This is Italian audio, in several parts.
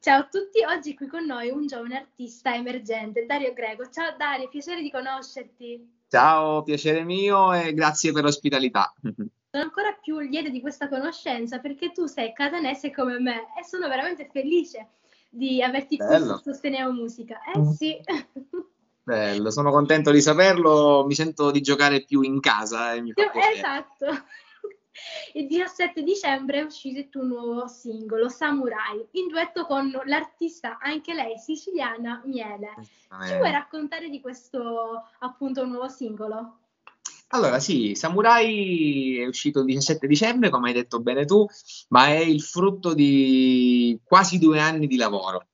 Ciao a tutti, oggi è qui con noi un giovane artista emergente, Dario Greco. Ciao Dario, piacere di conoscerti. Ciao, piacere mio e grazie per l'ospitalità. Sono ancora più lieta di questa conoscenza perché tu sei catanese come me e sono veramente felice di averti qui su Bello, Sosteniamo Musica. Eh sì. bello, sono contento di saperlo, mi sento di giocare più in casa e mi fa piacere. Esatto. Il 17 dicembre è uscito il tuo nuovo singolo, Samurai, in duetto con l'artista, anche lei siciliana, Miele. Ci vuoi raccontare di questo appunto nuovo singolo? Allora, sì, Samurai è uscito il 17 dicembre, come hai detto bene tu, ma è il frutto di quasi 2 anni di lavoro.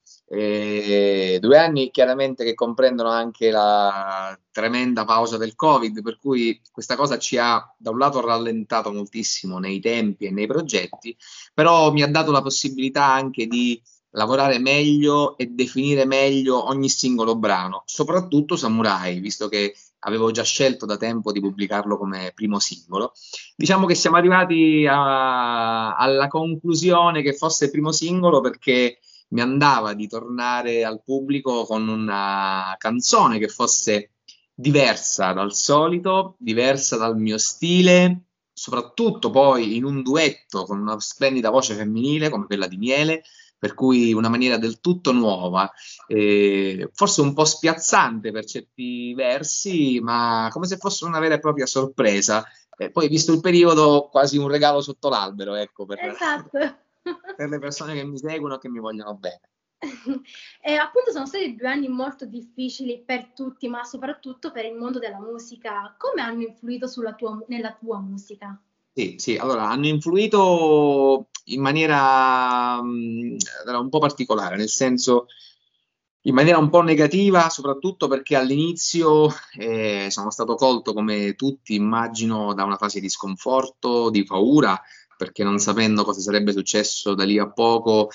2 anni chiaramente che comprendono anche la tremenda pausa del Covid, per cui questa cosa ci ha da un lato rallentato moltissimo nei tempi e nei progetti, però mi ha dato la possibilità anche di lavorare meglio e definire meglio ogni singolo brano, soprattutto Samurai, visto che avevo già scelto da tempo di pubblicarlo come primo singolo. Diciamo che siamo arrivati alla conclusione che fosse il primo singolo perché mi andava di tornare al pubblico con una canzone che fosse diversa dal solito, diversa dal mio stile, soprattutto poi in un duetto con una splendida voce femminile come quella di Miele, per cui una maniera del tutto nuova, forse un po' spiazzante per certi versi, ma come se fosse una vera e propria sorpresa. Poi, visto il periodo, quasi un regalo sotto l'albero, ecco, Esatto. per le persone che mi seguono e che mi vogliono bene. E appunto sono stati 2 anni molto difficili per tutti, ma soprattutto per il mondo della musica. Come hanno influito nella tua musica? Sì, sì, allora hanno influito in maniera un po' particolare, nel senso in maniera un po' negativa, soprattutto perché all'inizio sono stato colto come tutti, immagino, da una fase di sconforto, di paura, perché non sapendo cosa sarebbe successo da lì a poco,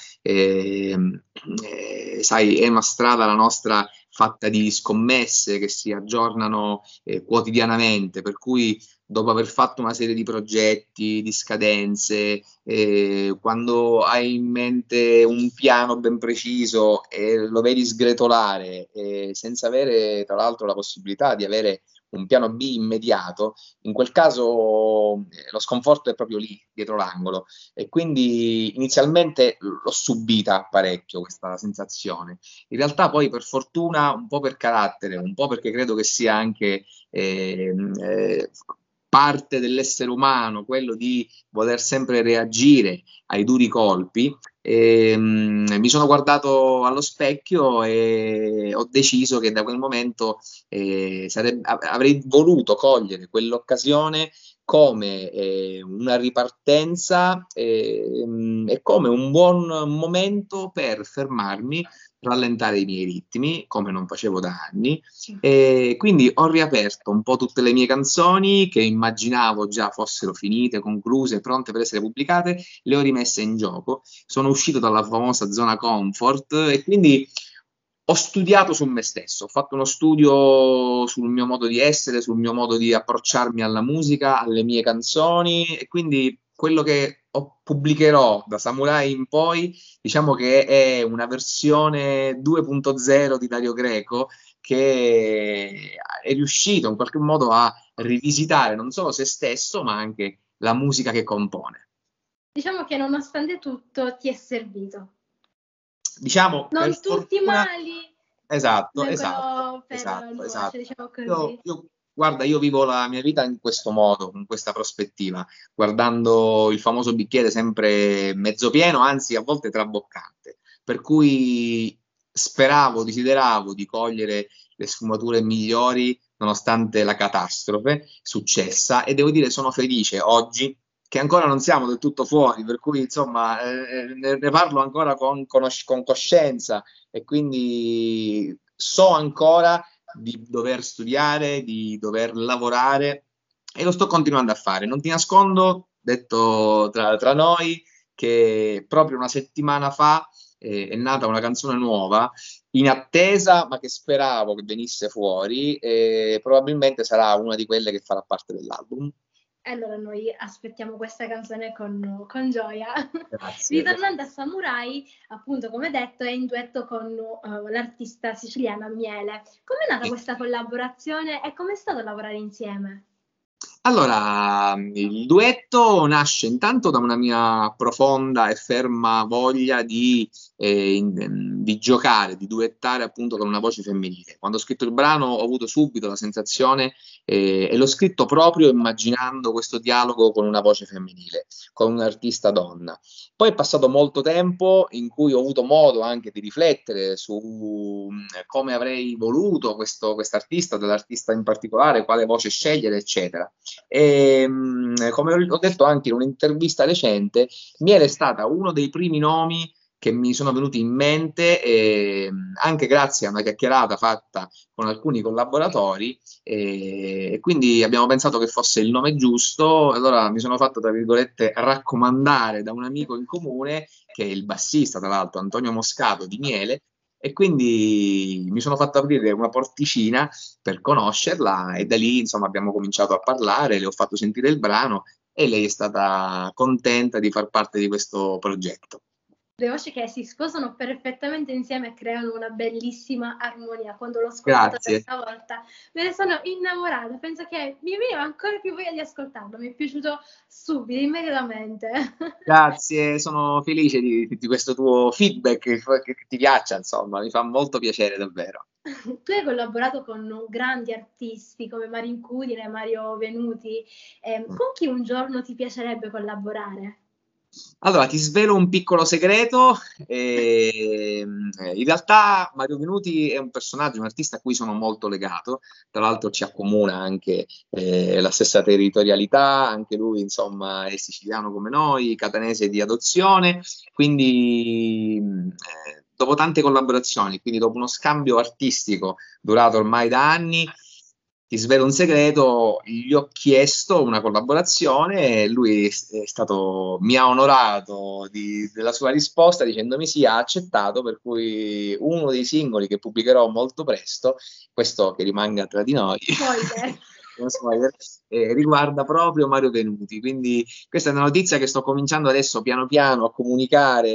sai, è una strada la nostra fatta di scommesse che si aggiornano quotidianamente, per cui dopo aver fatto una serie di progetti, di scadenze, quando hai in mente un piano ben preciso e lo vedi sgretolare, senza avere tra l'altro la possibilità di avere un piano B immediato, in quel caso lo sconforto è proprio lì, dietro l'angolo. E quindi inizialmente l'ho subita parecchio questa sensazione. In realtà poi per fortuna, un po' per carattere, un po' perché credo che sia anche parte dell'essere umano, quello di voler sempre reagire ai duri colpi, mi sono guardato allo specchio e ho deciso che da quel momento avrei voluto cogliere quell'occasione come una ripartenza e come un buon momento per fermarmi, rallentare i miei ritmi, come non facevo da anni, e quindi ho riaperto un po' tutte le mie canzoni che immaginavo già fossero finite, concluse, pronte per essere pubblicate, le ho rimesse in gioco. Sono uscito dalla famosa zona comfort e quindi ho studiato su me stesso, ho fatto uno studio sul mio modo di essere, sul mio modo di approcciarmi alla musica, alle mie canzoni e quindi quello che pubblicherò da Samurai in poi, diciamo che è una versione 2.0 di Dario Greco che è riuscito in qualche modo a rivisitare non solo se stesso, ma anche la musica che compone. Diciamo che nonostante tutto ti è servito. Diciamo, per Non tutti i fortuna, mali esatto, esatto, vengono per esatto, nuocere, esatto. diciamo così. Guarda, io vivo la mia vita in questo modo, in questa prospettiva, guardando il famoso bicchiere sempre mezzo pieno, anzi a volte traboccante. Per cui speravo, desideravo di cogliere le sfumature migliori nonostante la catastrofe successa e devo dire sono felice oggi che ancora non siamo del tutto fuori, per cui insomma ne parlo ancora con coscienza e quindi so ancora di dover studiare, di dover lavorare e lo sto continuando a fare. Non ti nascondo, detto tra noi, che proprio una settimana fa è nata una canzone nuova in attesa, ma che speravo che venisse fuori e probabilmente sarà una di quelle che farà parte dell'album. E allora noi aspettiamo questa canzone con gioia. Grazie. Ritornando a Samurai, appunto come detto, è in duetto con l'artista siciliana Miele. Com'è nata questa collaborazione e com'è stato lavorare insieme? Allora, il duetto nasce intanto da una mia profonda e ferma voglia di giocare, di duettare appunto con una voce femminile. Quando ho scritto il brano ho avuto subito la sensazione, e l'ho scritto proprio immaginando questo dialogo con una voce femminile, con un'artista donna. Poi è passato molto tempo in cui ho avuto modo anche di riflettere su come avrei voluto quest'artista, dell'artista in particolare, quale voce scegliere, eccetera. E, come ho detto anche in un'intervista recente, Miele è stata uno dei primi nomi che mi sono venuti in mente, anche grazie a una chiacchierata fatta con alcuni collaboratori, e quindi abbiamo pensato che fosse il nome giusto. Allora mi sono fatto, tra virgolette, raccomandare da un amico in comune, che è il bassista, tra l'altro, Antonio Moscato di Miele, e quindi mi sono fatto aprire una porticina per conoscerla, e da lì insomma abbiamo cominciato a parlare, le ho fatto sentire il brano e lei è stata contenta di far parte di questo progetto. Le voci che si sposano perfettamente insieme e creano una bellissima armonia. Quando l'ho ascoltata Grazie. questa volta me ne sono innamorata, penso che mi veniva ancora più voglia di ascoltarlo, mi è piaciuto subito, immediatamente. Grazie, sono felice di questo tuo feedback, che ti piaccia, insomma, mi fa molto piacere davvero. Tu hai collaborato con grandi artisti come Mario Incudine, Mario Venuti, con chi un giorno ti piacerebbe collaborare? Allora, ti svelo un piccolo segreto. In realtà Mario Venuti è un personaggio, un artista a cui sono molto legato. Tra l'altro ci accomuna anche la stessa territorialità, anche lui insomma è siciliano come noi, catanese di adozione, quindi dopo tante collaborazioni, quindi dopo uno scambio artistico durato ormai da anni, ti svelo un segreto, gli ho chiesto una collaborazione e lui mi ha onorato della sua risposta dicendomi sì, ha accettato, per cui uno dei singoli che pubblicherò molto presto, questo che rimanga tra di noi, Spoiler. uno spoiler, riguarda proprio Mario Venuti, quindi questa è una notizia che sto cominciando adesso piano piano a comunicare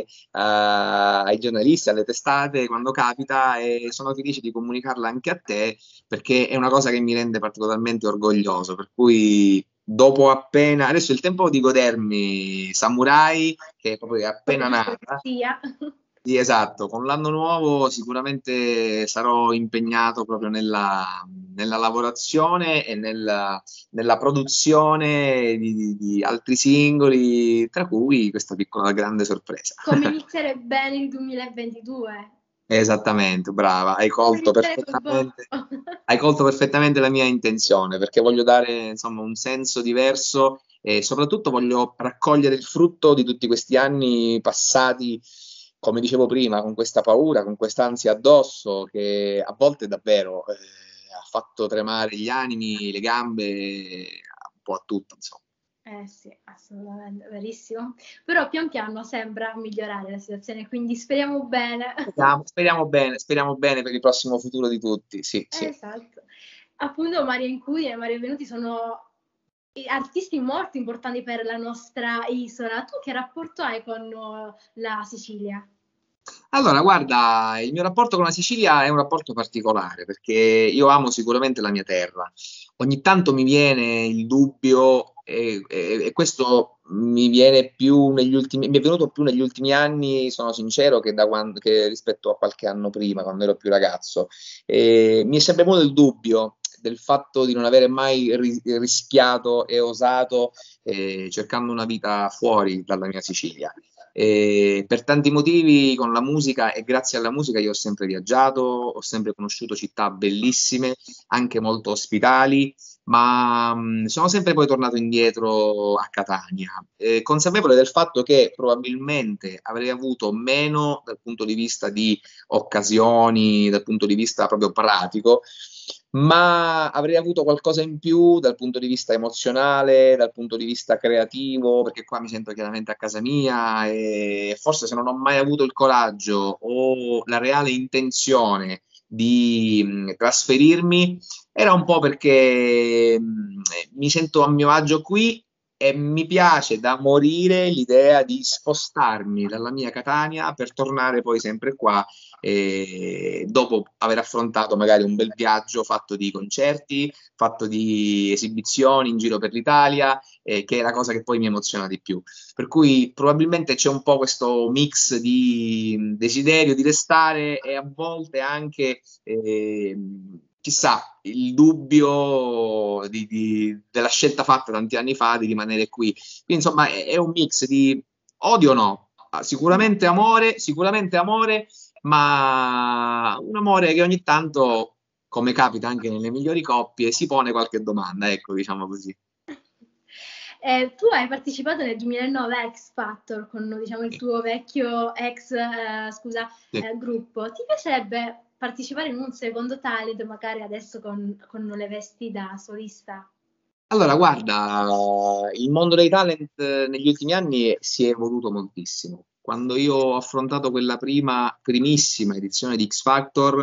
ai giornalisti, alle testate quando capita, e sono felice di comunicarla anche a te perché è una cosa che mi rende particolarmente orgoglioso, per cui dopo appena, adesso è il tempo di godermi Samurai, che è proprio appena nata. Sì, esatto, con l'anno nuovo sicuramente sarò impegnato proprio nella lavorazione e nella produzione di altri singoli, tra cui questa piccola grande sorpresa. Come iniziare bene il 2022. Esattamente, brava, Come iniziare col botto. hai colto perfettamente la mia intenzione, perché voglio dare insomma un senso diverso e soprattutto voglio raccogliere il frutto di tutti questi anni passati, come dicevo prima, con questa paura, con quest'ansia addosso che a volte davvero ha fatto tremare gli animi, le gambe, un po' a tutti, insomma. Sì, assolutamente, verissimo. Però pian piano sembra migliorare la situazione, quindi speriamo bene. Speriamo bene per il prossimo futuro di tutti, sì, sì. Esatto. Appunto Maria Incudine e Mario Venuti sono artisti molto importanti per la nostra isola. Tu che rapporto hai con la Sicilia? Allora, guarda, il mio rapporto con la Sicilia è un rapporto particolare perché io amo sicuramente la mia terra. Ogni tanto mi viene il dubbio, e questo mi è venuto più negli ultimi anni, sono sincero, che rispetto a qualche anno prima, quando ero più ragazzo. Mi è sempre venuto il dubbio del fatto di non avere mai rischiato e osato, cercando una vita fuori dalla mia Sicilia. E per tanti motivi con la musica e grazie alla musica io ho sempre viaggiato, ho sempre conosciuto città bellissime, anche molto ospitali, ma sono sempre poi tornato indietro a Catania, consapevole del fatto che probabilmente avrei avuto meno dal punto di vista di occasioni, dal punto di vista proprio pratico, ma avrei avuto qualcosa in più dal punto di vista emozionale, dal punto di vista creativo, perché qua mi sento chiaramente a casa mia e forse se non ho mai avuto il coraggio o la reale intenzione di trasferirmi era un po' perché mi sento a mio agio qui e mi piace da morire l'idea di spostarmi dalla mia Catania per tornare poi sempre qua, dopo aver affrontato magari un bel viaggio fatto di concerti, fatto di esibizioni in giro per l'Italia, che è la cosa che poi mi emoziona di più. Per cui probabilmente c'è un po' questo mix di desiderio di restare e a volte anche, chissà, il dubbio della scelta fatta tanti anni fa di rimanere qui. Quindi insomma è un mix di odio no, sicuramente amore, ma un amore che ogni tanto, come capita anche nelle migliori coppie, si pone qualche domanda, ecco, diciamo così. Tu hai partecipato nel 2009 a X Factor con, diciamo, il tuo vecchio gruppo. Ti piacerebbe partecipare in un secondo talent, magari adesso con le vesti da solista? Allora, guarda, il mondo dei talent negli ultimi anni si è evoluto moltissimo. Quando io ho affrontato quella primissima edizione di X Factor,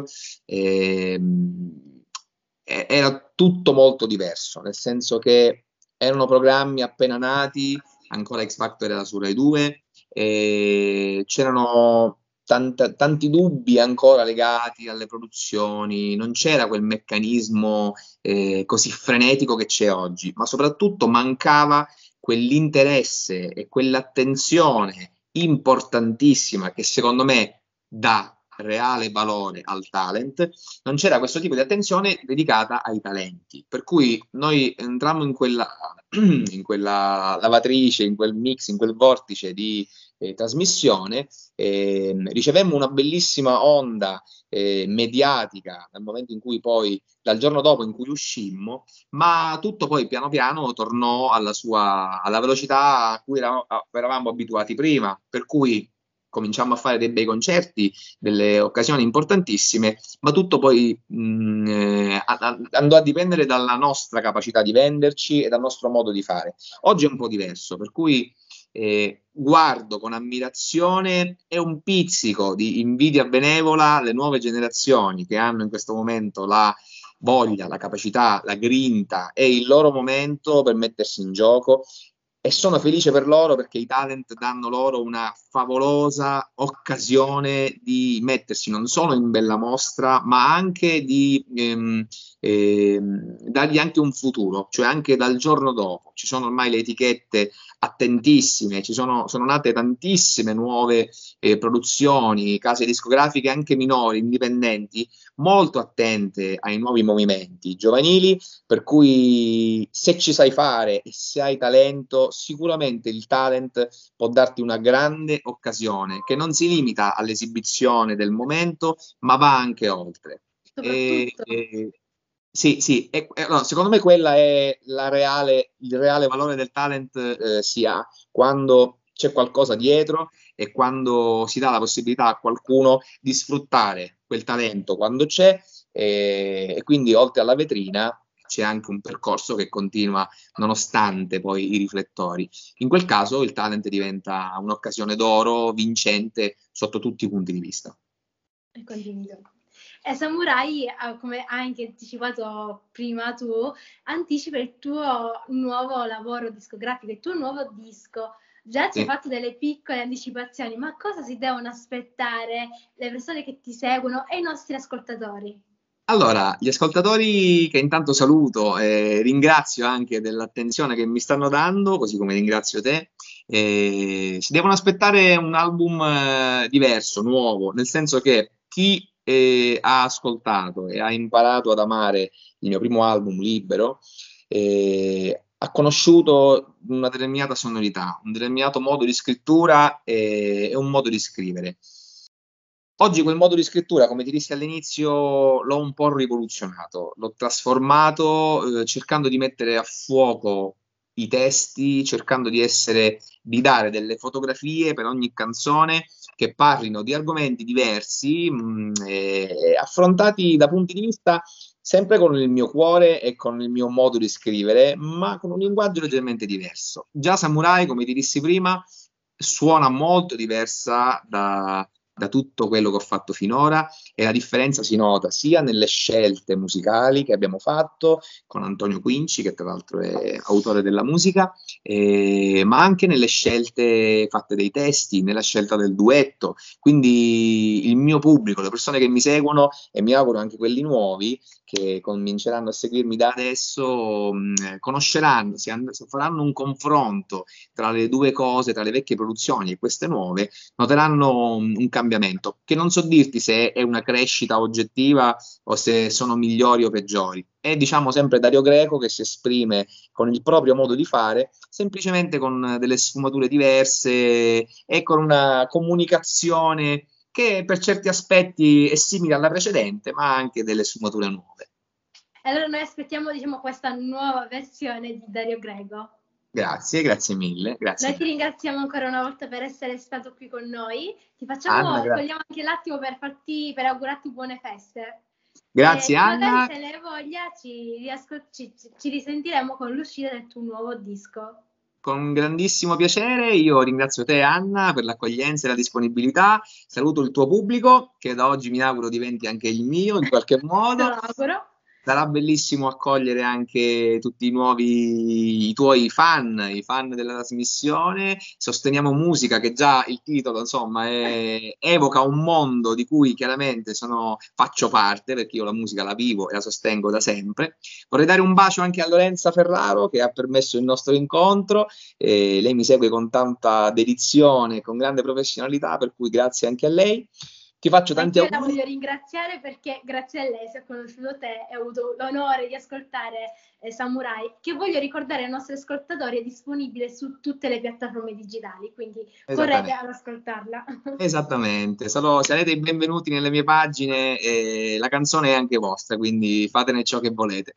era tutto molto diverso, nel senso che erano programmi appena nati, ancora X Factor era su Rai 2, e c'erano tanti dubbi ancora legati alle produzioni, non c'era quel meccanismo così frenetico che c'è oggi, ma soprattutto mancava quell'interesse e quell'attenzione importantissima che secondo me dà reale valore al talent. Non c'era questo tipo di attenzione dedicata ai talenti, per cui noi entrammo in quella lavatrice, in quel mix, in quel vortice di trasmissione, ricevemmo una bellissima onda mediatica dal momento in cui poi, dal giorno dopo in cui uscimmo, ma tutto poi piano piano tornò alla velocità a cui eravamo abituati prima, per cui cominciamo a fare dei bei concerti, delle occasioni importantissime, ma tutto poi andò a dipendere dalla nostra capacità di venderci e dal nostro modo di fare. Oggi è un po' diverso, per cui guardo con ammirazione e un pizzico di invidia benevola le nuove generazioni che hanno in questo momento la voglia, la capacità, la grinta e il loro momento per mettersi in gioco, e sono felice per loro perché i talent danno loro una favolosa occasione di mettersi non solo in bella mostra, ma anche di dargli anche un futuro, cioè anche dal giorno dopo. Ci sono ormai le etichette attentissime, sono nate tantissime nuove produzioni, case discografiche anche minori, indipendenti, molto attente ai nuovi movimenti giovanili, per cui se ci sai fare e se hai talento, sicuramente il talent può darti una grande occasione che non si limita all'esibizione del momento, ma va anche oltre. Sì, no, secondo me quella è il reale valore del talent, si ha quando c'è qualcosa dietro e quando si dà la possibilità a qualcuno di sfruttare quel talento quando c'è, e quindi oltre alla vetrina c'è anche un percorso che continua nonostante poi i riflettori. In quel caso il talent diventa un'occasione d'oro vincente sotto tutti i punti di vista. E condivido. E Samurai, come hai anche anticipato prima tu, anticipa il tuo nuovo lavoro discografico, il tuo nuovo disco. Già ci hai fatto delle piccole anticipazioni, ma cosa si devono aspettare le persone che ti seguono e i nostri ascoltatori? Allora, gli ascoltatori che intanto saluto e ringrazio anche dell'attenzione che mi stanno dando, così come ringrazio te, si devono aspettare un album diverso, nuovo, nel senso che chi ha ascoltato e ha imparato ad amare il mio primo album, Libero, ha conosciuto una determinata sonorità, un determinato modo di scrittura e un modo di scrivere. Oggi quel modo di scrittura, come ti dissi all'inizio, l'ho un po' rivoluzionato, l'ho trasformato cercando di mettere a fuoco i testi, cercando di dare delle fotografie per ogni canzone che parlino di argomenti diversi, affrontati da punti di vista sempre con il mio cuore e con il mio modo di scrivere, ma con un linguaggio leggermente diverso. Già Samurai, come ti dissi prima, suona molto diversa da tutto quello che ho fatto finora, e la differenza si nota sia nelle scelte musicali che abbiamo fatto con Antonio Quinci, che tra l'altro è autore della musica, ma anche nelle scelte fatte dei testi, nella scelta del duetto. Quindi il mio pubblico, le persone che mi seguono, e mi auguro anche quelli nuovi che cominceranno a seguirmi da adesso, conosceranno, se faranno un confronto tra le due cose, tra le vecchie produzioni e queste nuove, noteranno un cambiamento, che non so dirti se è una crescita oggettiva o se sono migliori o peggiori. È, diciamo, sempre Dario Greco che si esprime con il proprio modo di fare, semplicemente con delle sfumature diverse e con una comunicazione che per certi aspetti è simile alla precedente, ma ha anche delle sfumature nuove. Allora noi aspettiamo, diciamo, questa nuova versione di Dario Greco. Grazie mille. Grazie. Noi ti ringraziamo ancora una volta per essere stato qui con noi. Anna, togliamo anche l'attimo per augurarti buone feste. Grazie Anna. Magari se ne hai voglia ci risentiremo con l'uscita del tuo nuovo disco. Con grandissimo piacere, io ringrazio te Anna per l'accoglienza e la disponibilità, saluto il tuo pubblico che da oggi mi auguro diventi anche il mio in qualche modo. Te lo auguro. Sarà bellissimo accogliere anche tutti i tuoi fan, i fan della trasmissione. Sosteniamo musica, che già il titolo, insomma, evoca un mondo di cui chiaramente faccio parte, perché io la musica la vivo e la sostengo da sempre. Vorrei dare un bacio anche a Lorenza Ferraro, che ha permesso il nostro incontro. Lei mi segue con tanta dedizione, con grande professionalità, per cui grazie anche a lei. Ti faccio tanti auguri. Io la voglio ringraziare perché grazie a lei, se ho conosciuto te e ho avuto l'onore di ascoltare Samurai, che voglio ricordare ai nostri ascoltatori è disponibile su tutte le piattaforme digitali, quindi correte ad ascoltarla. Esattamente, sarete i benvenuti nelle mie pagine, e la canzone è anche vostra, quindi fatene ciò che volete.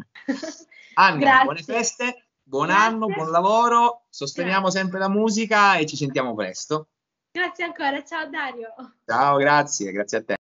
Anna, buone feste, buon anno, buon lavoro, sosteniamo sempre la musica e ci sentiamo presto. Grazie ancora, ciao Dario. Ciao, grazie a te.